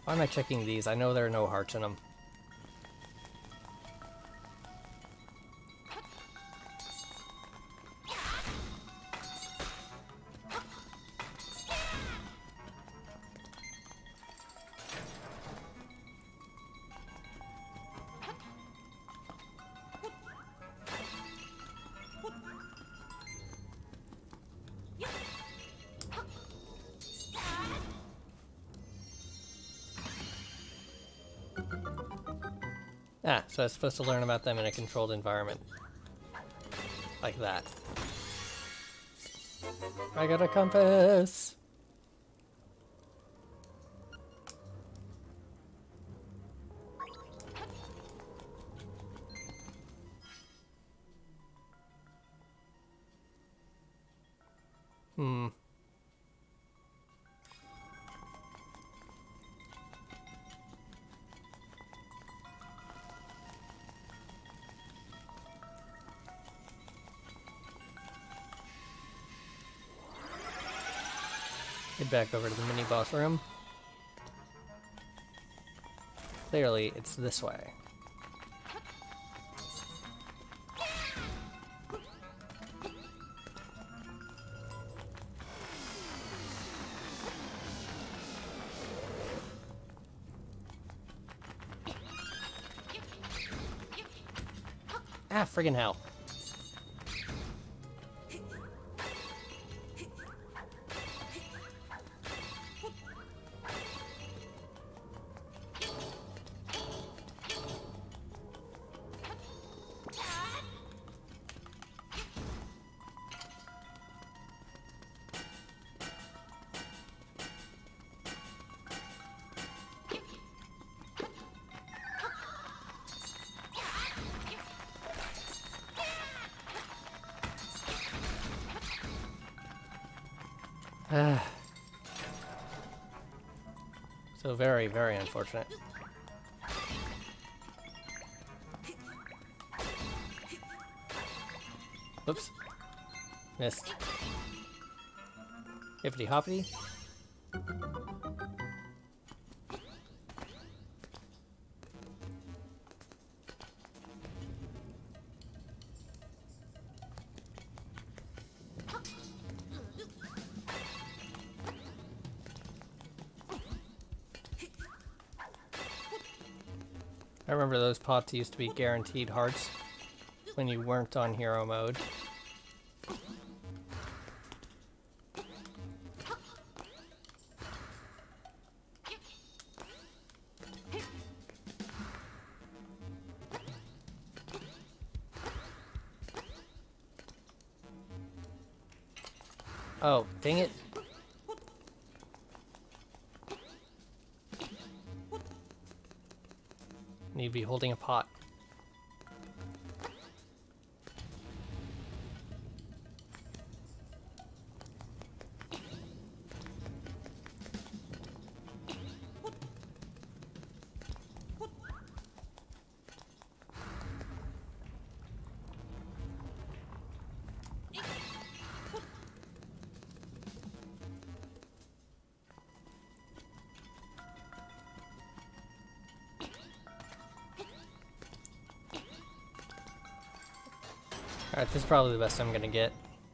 Why am I checking these? I know there are no hearts in them. Ah, so I was supposed to learn about them in a controlled environment. Like that. I got a compass! Hmm. Head back over to the mini-boss room. Clearly, it's this way. Ah, friggin' hell. So very, very unfortunate. Whoops. Missed. Hippity hoppity. I remember those pots used to be guaranteed hearts when you weren't on hero mode. Oh, dang it. Need to be holding a pot. Alright, this is probably the best I'm gonna get.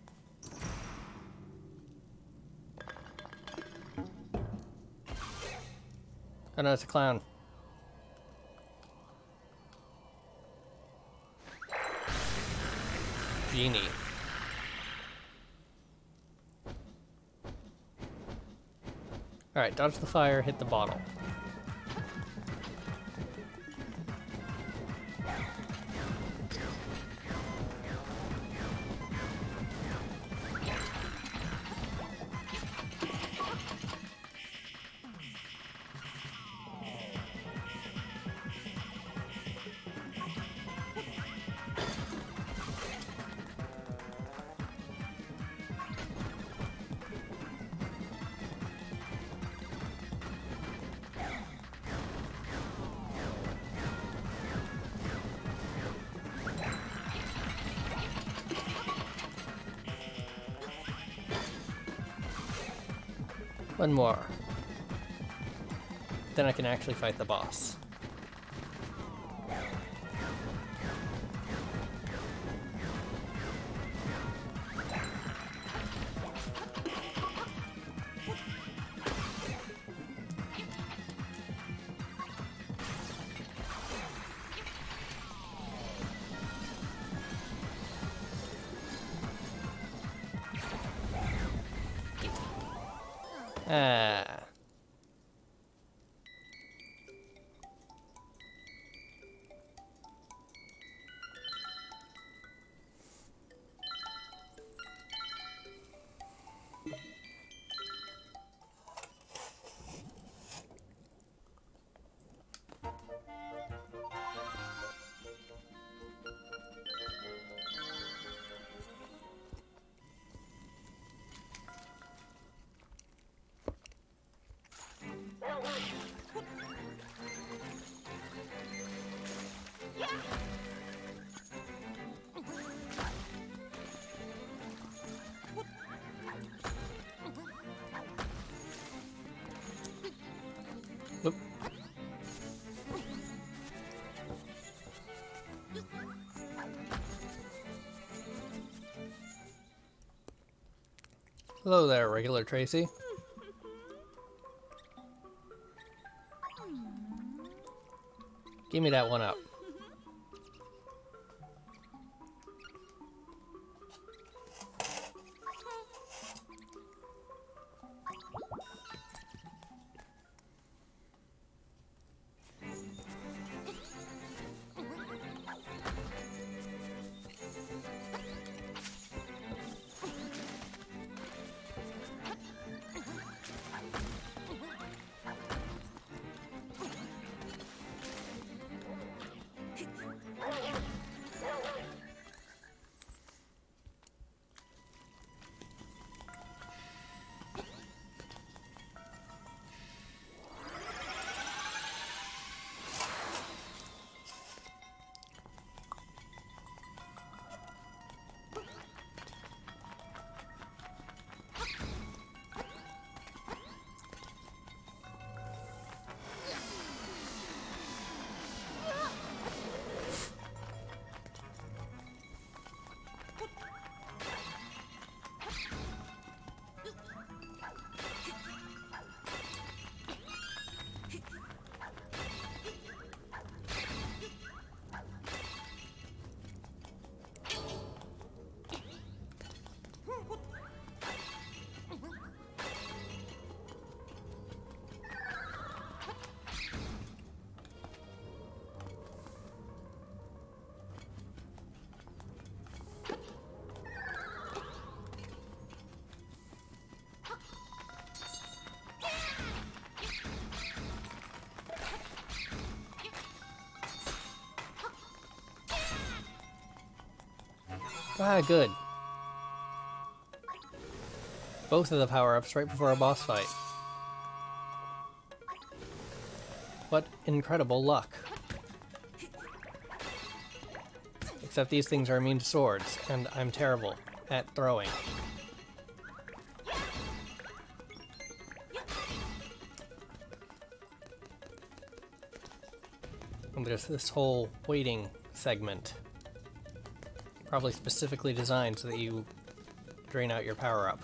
Oh no, it's a clown. Genie. Alright, dodge the fire, hit the bottle. One more. Then I can actually fight the boss. Ah. Oop. Hello there, regular Tracy. Give me that one up. Ah, good. Both of the power-ups right before a boss fight. What incredible luck. Except these things are immune to swords, and I'm terrible at throwing. And there's this whole waiting segment. Probably specifically designed so that you drain out your power-up.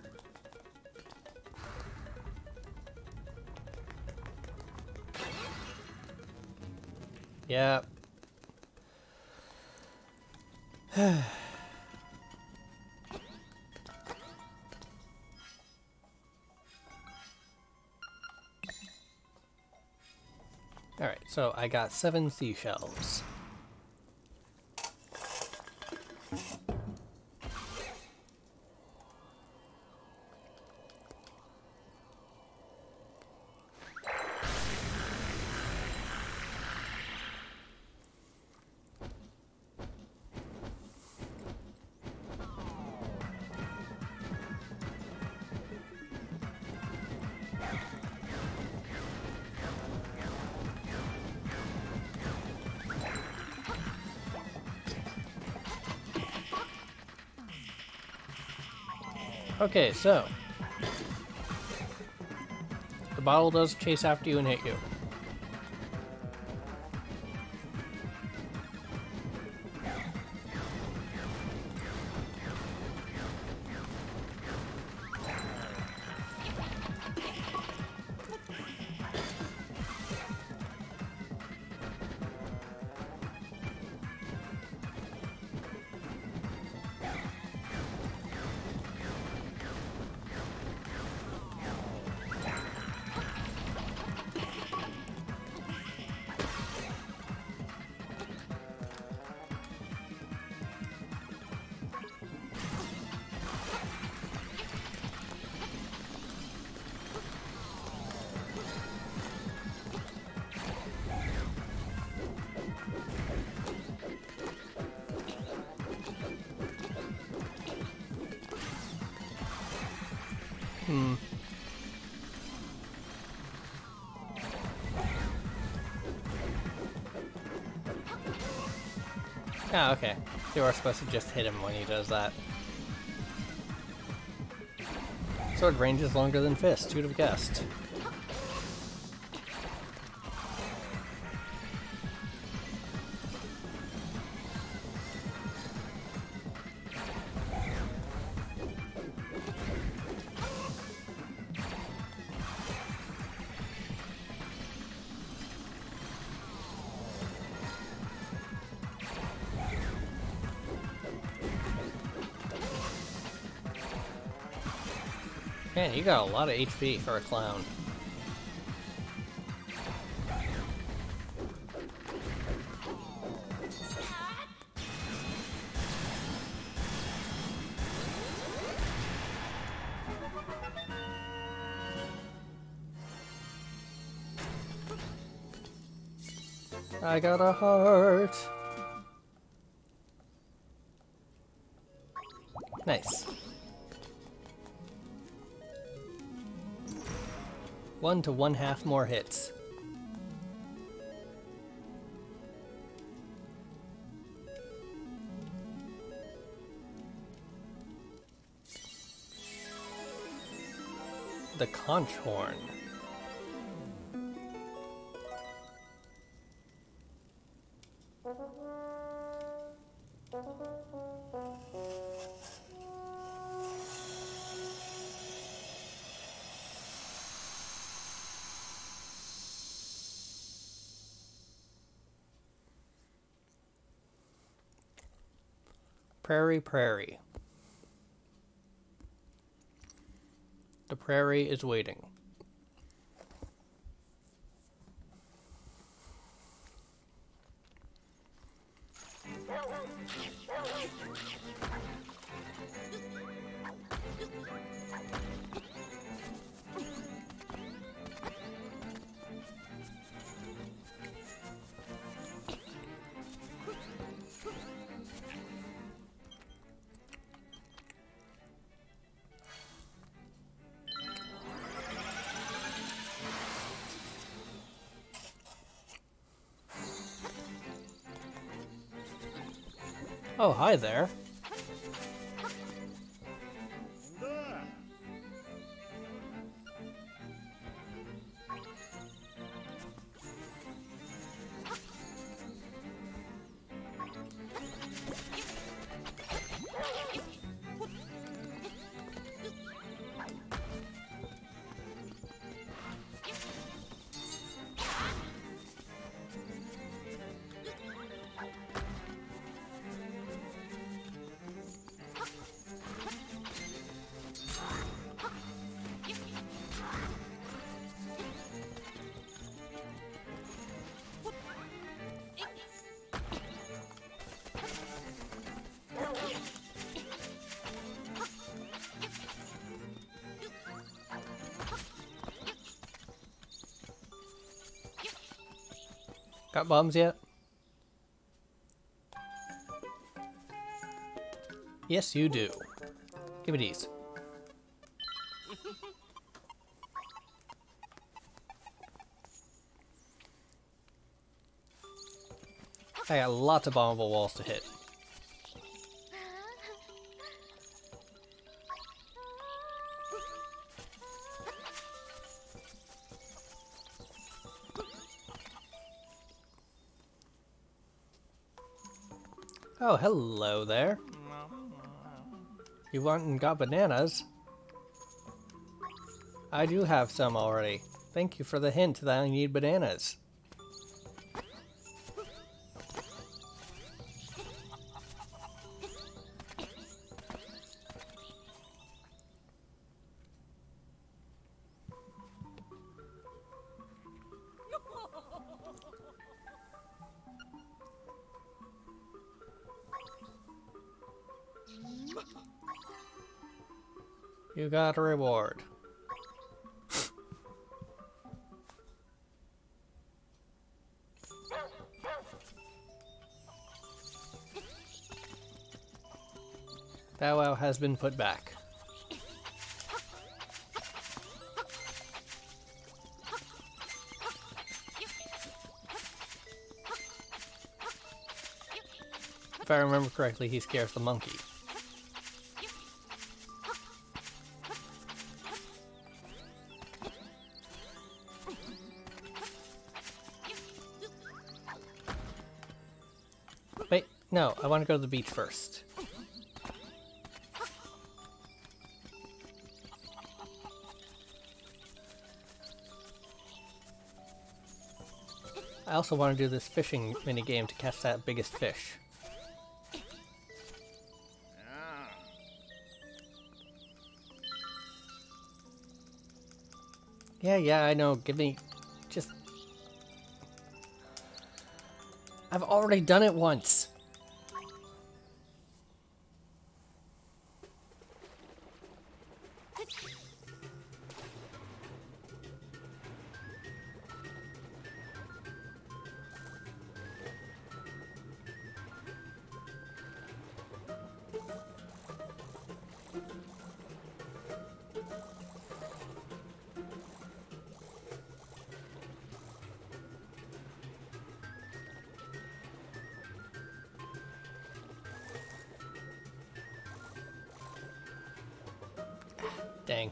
Yeah. Alright, so I got 7 seashells. Okay, so the bottle does chase after you and hit you. Ah, okay. You are supposed to just hit him when he does that. Sword range is longer than fist, who'd have guessed? Man, you got a lot of HP for a clown. I got a heart. Nice. 1 to 1/2 more hits. The conch horn. Prairie, prairie. The prairie is waiting. Oh, hi there. Got bombs yet? Yes, you do. Give me these. I got lots of bombable walls to hit. Oh, hello there. You went and got bananas? I do have some already. Thank you for the hint that I need bananas. You got a reward. Bow Wow has been put back. If I remember correctly, he scares the monkey. Wait, no, I want to go to the beach first. I also want to do this fishing minigame to catch that biggest fish. Yeah, I know. Give me... just... I've already done it once. Dang.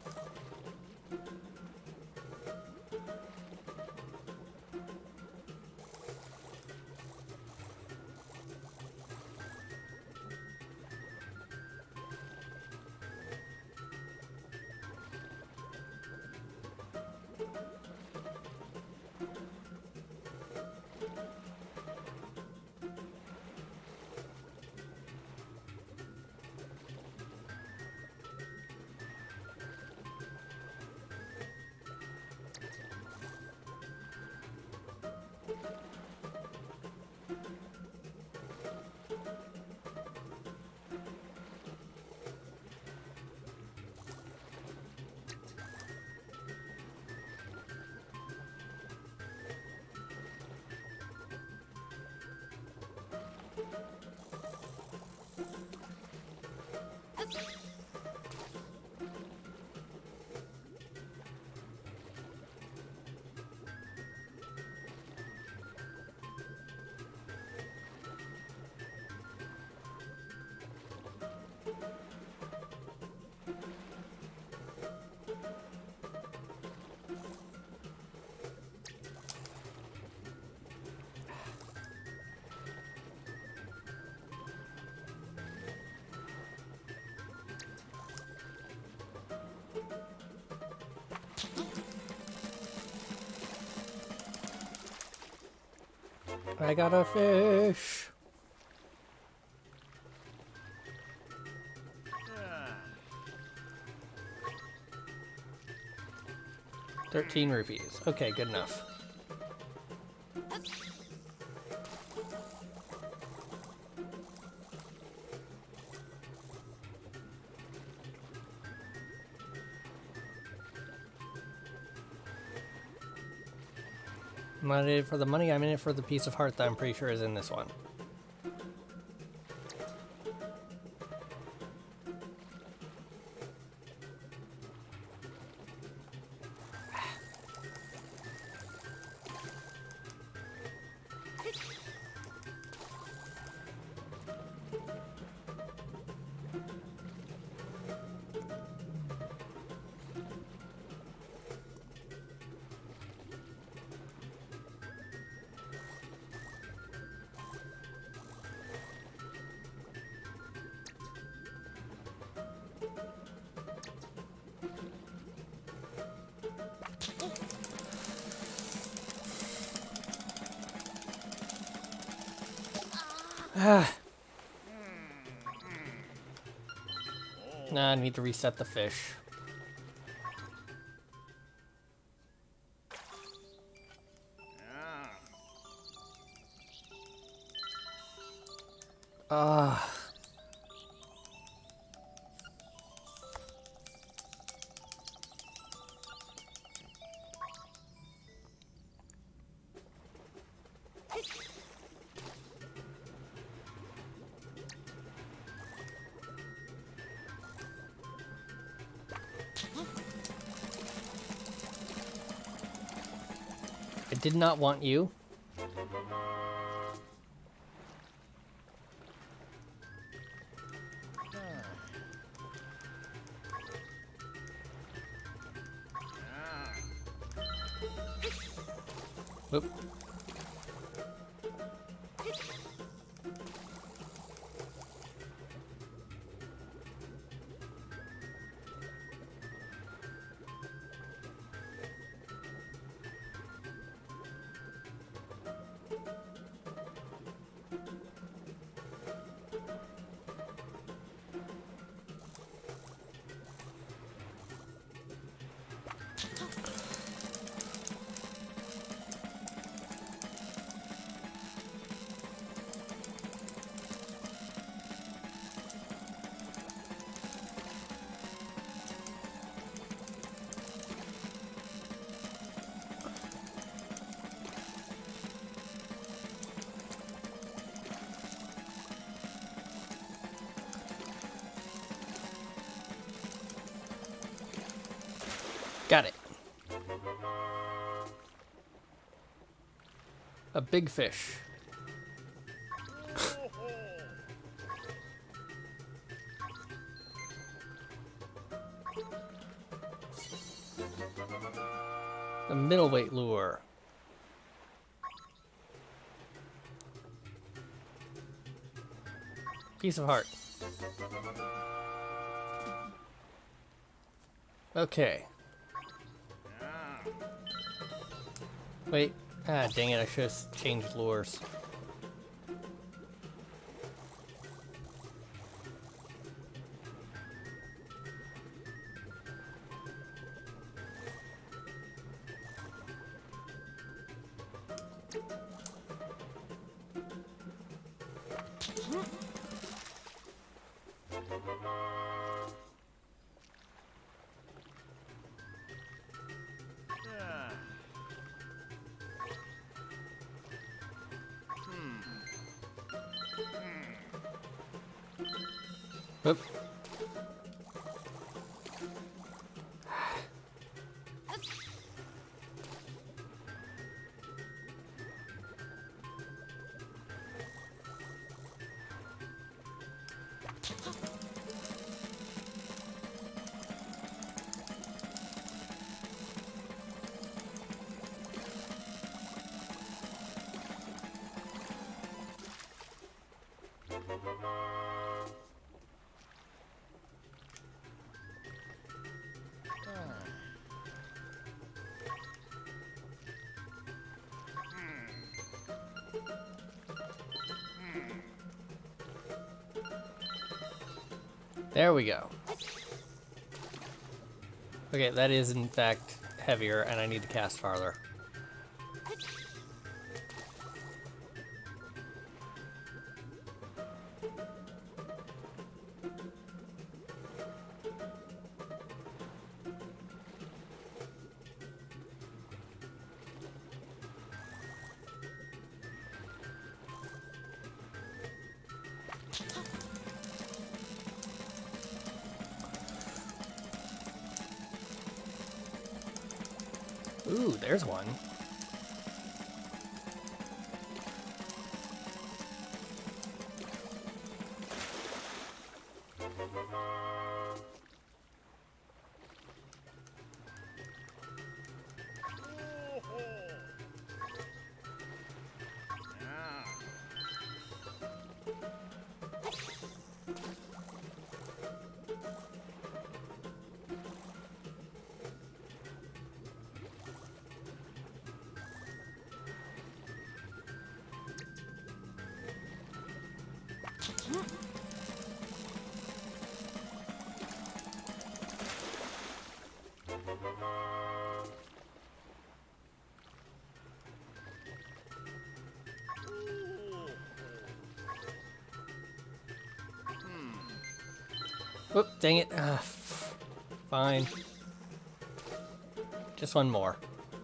I got a fish. $13 rupees. Okay, good enough. I'm not in it for the money, I'm in it for the piece of heart that I'm pretty sure is in this one. Nah, I need to reset the fish. Ah. I did not want you. Whoop. Got it. A big fish. A middleweight lure. Piece of heart. Okay. Wait. Ah, dang it, I should have changed lures. Oop. There we go. Okay, that is in fact heavier, and I need to cast farther. Ooh, there's one. Whoop, dang it. Fine. Just one more.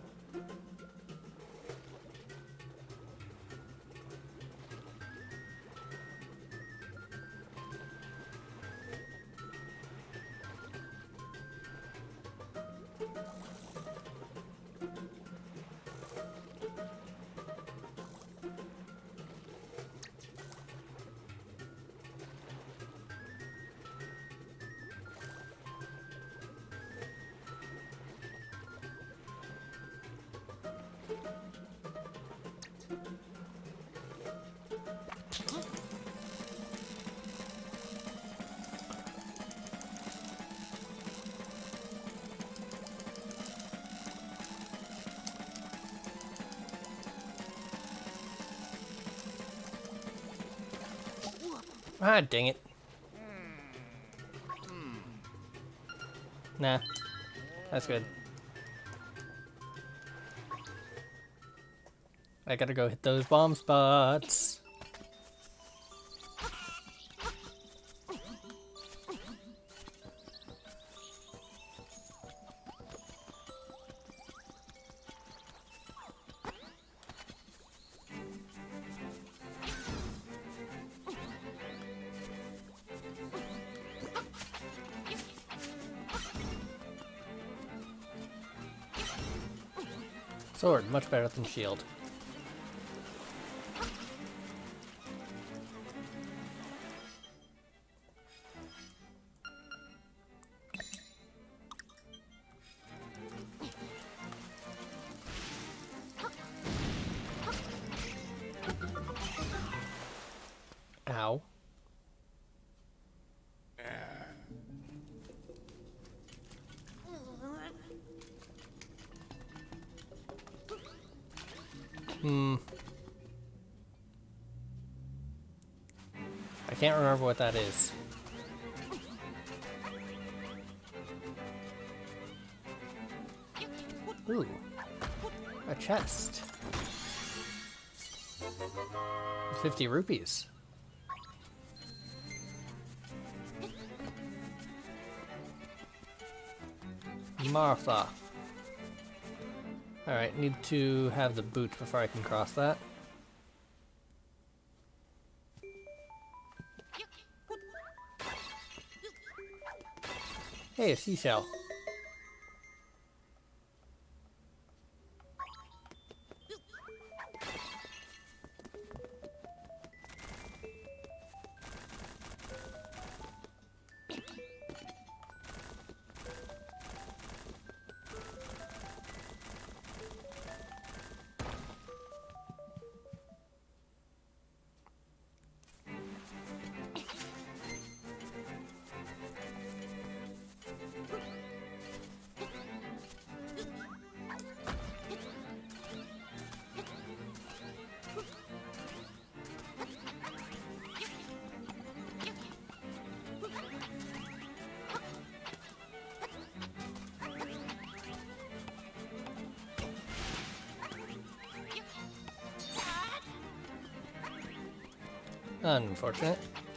Ah, dang it. Nah, that's good. I gotta go hit those bomb spots. Sword, much better than shield. Ow. I can't remember what that is. Ooh. A chest. 50 rupees. Martha. Alright, need to have the boot before I can cross that. Hey, a seashell. Unfortunate.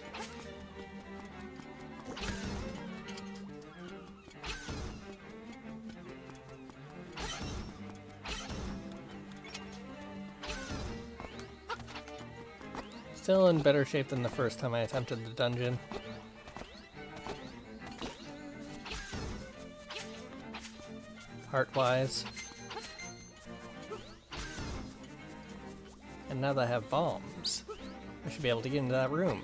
Still in better shape than the first time I attempted the dungeon. Heart-wise. And now that I have bombs, I should be able to get into that room.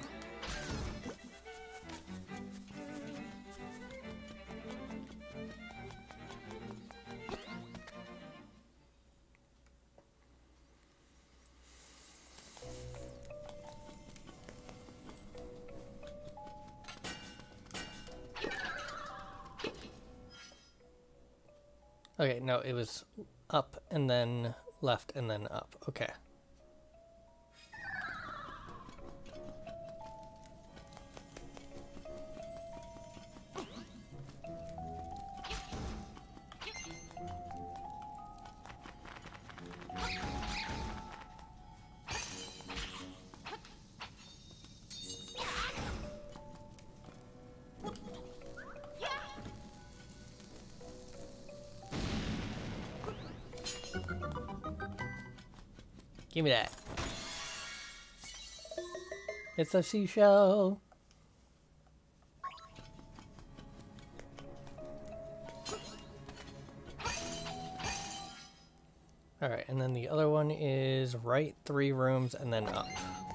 Okay, no, it was up and then left and then up. Okay. Give me that. It's a seashell. Alright, and then the other one is right 3 rooms and then up.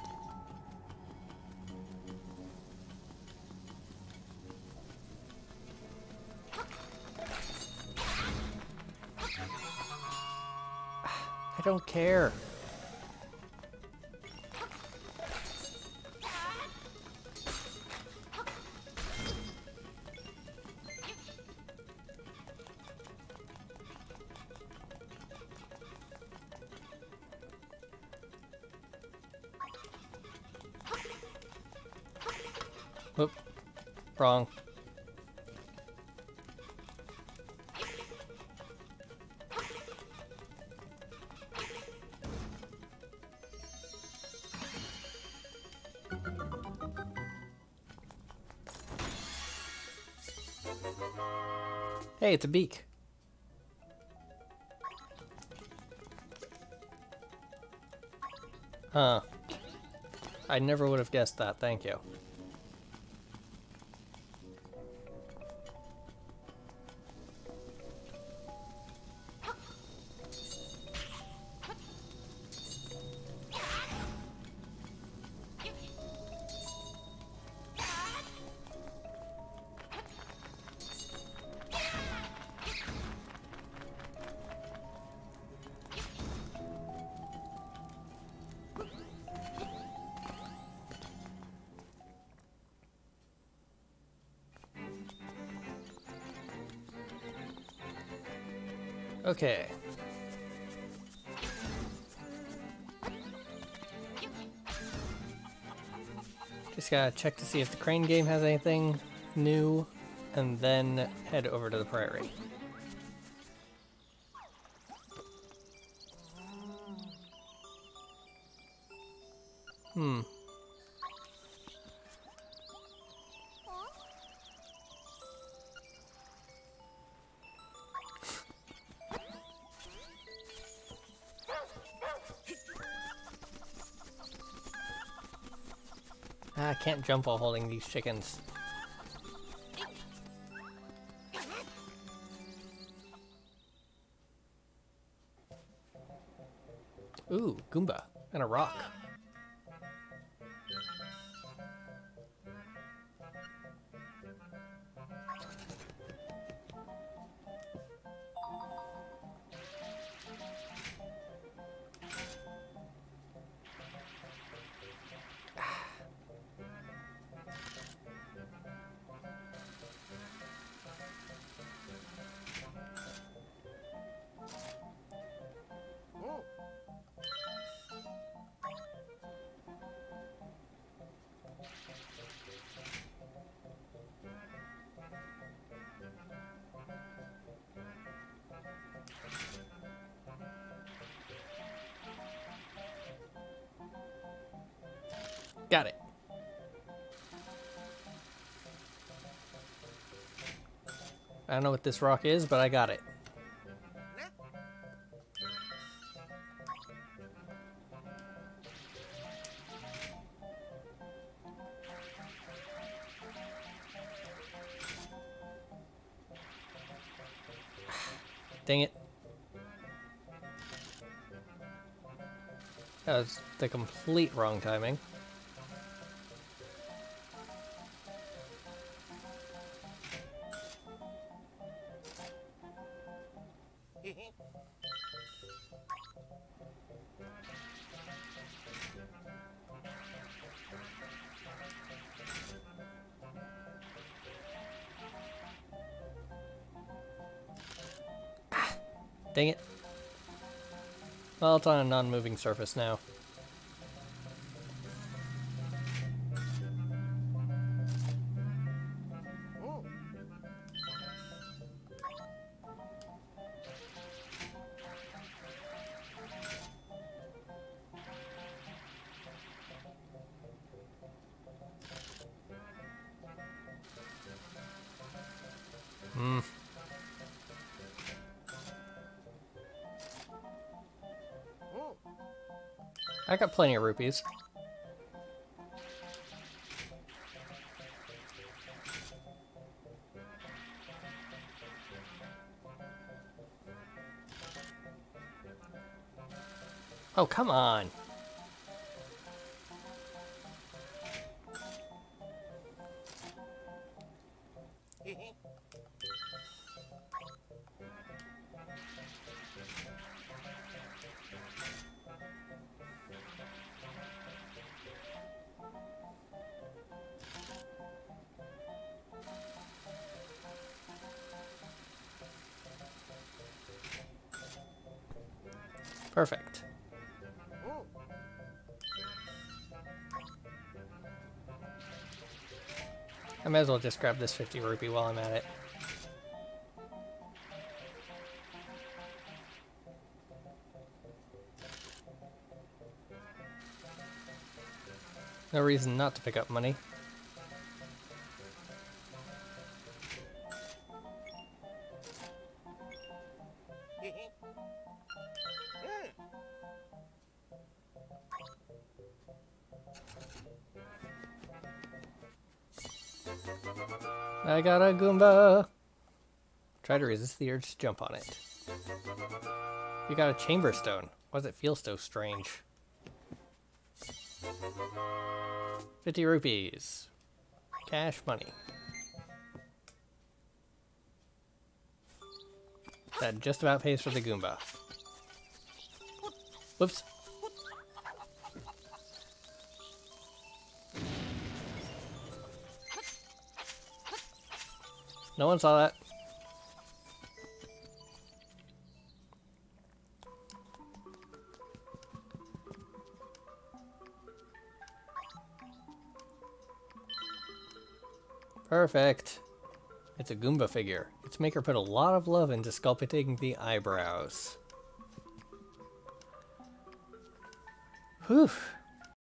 I don't care. Oop. Wrong. Hey, it's a beak. Huh. I never would have guessed that, thank you. Okay. Just gotta check to see if the crane game has anything new, and then head over to the prairie. I can't jump while holding these chickens. Ooh, Goomba and a rock. Got it. I don't know what this rock is, but I got it. Dang it. That was the complete wrong timing. Dang it. Well, it's on a non-moving surface now. I got plenty of rupees. Oh, come on. Perfect. I might as well just grab this 50 rupee while I'm at it. No reason not to pick up money. I got a Goomba! Try to resist the urge to jump on it. You got a chamber stone. Why does it feel so strange? 50 rupees. Cash money. That just about pays for the Goomba. Whoops. No one saw that. Perfect. It's a Goomba figure. Its maker put a lot of love into sculpting the eyebrows. Whew.